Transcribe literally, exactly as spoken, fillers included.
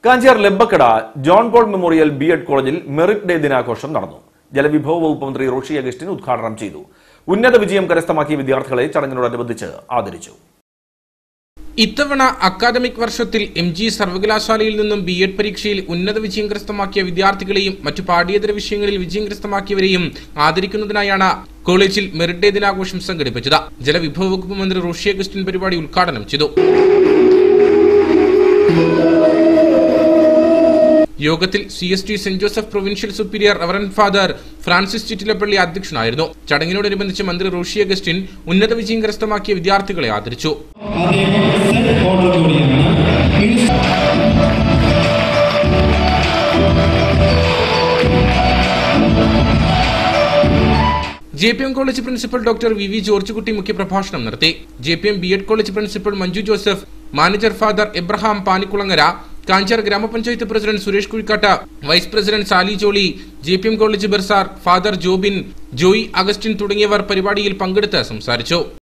Kanjar Labbakkada John Paul memorial B Ed കോളേജിൽ merit day ദിനാഘോഷം നടന്നു. ജലവിഭവ വകുപ്പ് മന്ത്രി റോഷി അഗസ്റ്റിൻ ഉദ്ഘാടനം ചെയ്തു. ഉന്നത വിജയം കരസ്ഥമാക്കിയ വിദ്യാർത്ഥികളെ ചടങ്ങിനോടനുബന്ധിച്ച് ആദരിച്ചു. ഇത്തവണ അക്കാദമിക് വർഷത്തിൽ എം ജി സർവകലാശാലയിൽ നിന്നും ബി എഡ് പരീക്ഷയിൽ ഉന്നത വിജയം കരസ്ഥമാക്കിയ വിദ്യാർത്ഥികളെയും മറ്റു പാഠ്യേതര വിഷയങ്ങളിൽ വിജയം കരസ്ഥമാക്കിയവരെയും ആദരിക്കുന്നതിനായാണ് കോളേജിൽ മെറിറ്റ് ഡേ ദിനാഘോഷം സംഘടിപ്പിച്ചത്. ജലവിഭവ വകുപ്പ് മന്ത്രി റോഷി അഗസ്റ്റിൻ പരിപാടി ഉദ്ഘാടനം ചെയ്തു. യോഗത്തിൽ C S T saint Joseph provincial superior reverend father Francis Chittilappilly അധ്യക്ഷനായിരുന്നു. ചടങ്ങിനോടനുബന്ധിച്ച് മന്ത്രി റോഷി അഗസ്റ്റിൻ ഉന്നത വിജയം കരസ്ഥമാക്കിയ വിദ്യാർത്ഥികളെ ആദരിച്ചു. J P M college principal doctor V V George Kutty മുഖ്യപ്രഭാഷണം നടത്തി. J P M B Ed college principal Manju Joseph, manager father Abraham Panikkulangara, Kanchiyar grama panchayat president Suresh Kuzhikkattu, vice president Sally Jolly, J P M college bursar father Jobin, Joy Augustine തുടങ്ങിയവർ പരിപാടിയിൽ പങ്കെടുത്ത് സംസാരിച്ചു.